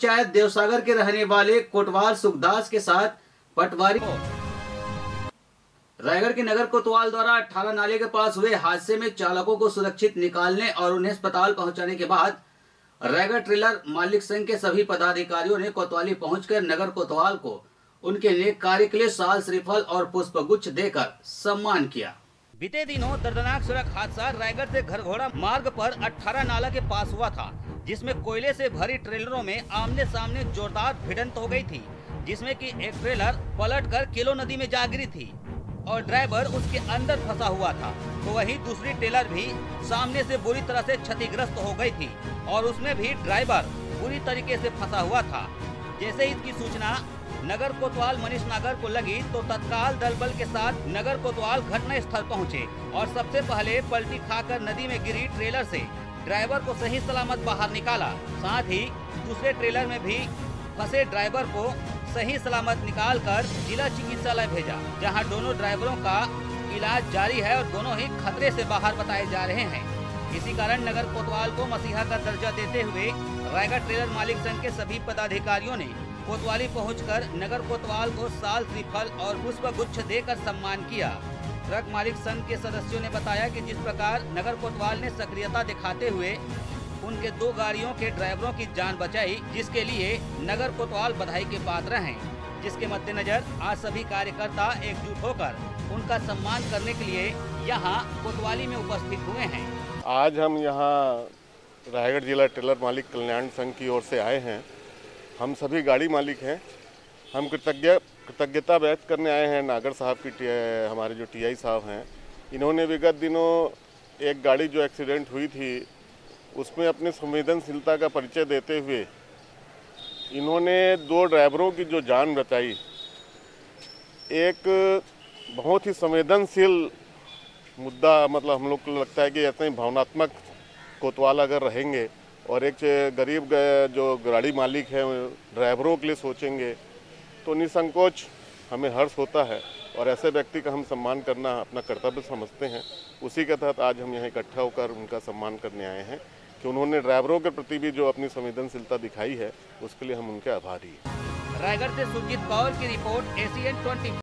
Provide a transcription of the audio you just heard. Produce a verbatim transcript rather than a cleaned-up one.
पंचायत देवसागर के रहने वाले कोटवाल सुखदास के साथ पटवारी रायगढ़ के नगर कोतवाल द्वारा अठारह नाले के पास हुए हादसे में चालकों को सुरक्षित निकालने और उन्हें अस्पताल पहुंचाने के बाद रायगढ़ ट्रेलर मालिक संघ के सभी पदाधिकारियों ने कोतवाली पहुंचकर नगर कोतवाल को उनके नेक कार्य के लिए साल श्रीफल और पुष्पगुच्छ देकर सम्मान किया। बीते दिनों दर्दनाक सड़क हादसा रायगढ़ से घरघोड़ा मार्ग पर अठारह नाला के पास हुआ था, जिसमें कोयले से भरी ट्रेलरों में आमने सामने जोरदार भिड़ंत हो गई थी, जिसमें कि एक ट्रेलर पलटकर केलो नदी में जा गिरी थी और ड्राइवर उसके अंदर फंसा हुआ था, तो वहीं दूसरी ट्रेलर भी सामने से बुरी तरह से क्षतिग्रस्त हो गई थी और उसमें भी ड्राइवर बुरी तरीके से फंसा हुआ था। जैसे इसकी सूचना नगर कोतवाल मनीष नागर को लगी तो तत्काल दल बल के साथ नगर कोतवाल घटना स्थल पहुंचे और सबसे पहले पलटी खाकर नदी में गिरी ट्रेलर से ड्राइवर को सही सलामत बाहर निकाला। साथ ही दूसरे ट्रेलर में भी फंसे ड्राइवर को सही सलामत निकालकर जिला चिकित्सालय भेजा, जहां दोनों ड्राइवरों का इलाज जारी है और दोनों ही खतरे से बाहर बताए जा रहे हैं। इसी कारण नगर कोतवाल को मसीहा का दर्जा देते हुए रायगढ़ ट्रेलर मालिक संघ के सभी पदाधिकारियों ने कोतवाली पहुंचकर नगर कोतवाल को साल श्रीफल और पुष्प गुच्छ देकर सम्मान किया। ट्रक मालिक संघ के सदस्यों ने बताया कि जिस प्रकार नगर कोतवाल ने सक्रियता दिखाते हुए उनके दो गाड़ियों के ड्राइवरों की जान बचाई, जिसके लिए नगर कोतवाल बधाई के पात्र हैं, जिसके मद्देनजर आज सभी कार्यकर्ता एकजुट होकर उनका सम्मान करने के लिए यहाँ कोतवाली में उपस्थित हुए हैं। आज हम यहाँ रायगढ़ जिला ट्रेलर मालिक कल्याण संघ की ओर से आए हैं। हम सभी गाड़ी मालिक हैं। हम कृतज्ञ कृतज्ञता व्यक्त करने आए हैं नागर साहब की, हमारे जो टीआई साहब हैं। इन्होंने विगत दिनों एक गाड़ी जो एक्सीडेंट हुई थी उसमें अपनी संवेदनशीलता का परिचय देते हुए इन्होंने दो ड्राइवरों की जो जान बचाई। एक बहुत ही संवेदनशील मुद्दा, मतलब हम लोग को लगता है कि ऐसे ही भावनात्मक कोतवाल अगर रहेंगे और एक गरीब जो गाड़ी मालिक हैं ड्राइवरों के लिए सोचेंगे तो निसंकोच हमें हर्ष होता है और ऐसे व्यक्ति का हम सम्मान करना अपना कर्तव्य समझते हैं। उसी के तहत आज हम यहाँ इकट्ठा होकर उनका सम्मान करने आए हैं कि उन्होंने ड्राइवरों के प्रति भी जो अपनी संवेदनशीलता दिखाई है उसके लिए हम उनके आभारी हैं। रायगढ़ से सुरजीत कौर की रिपोर्ट, एसीएन ट्वेंटी।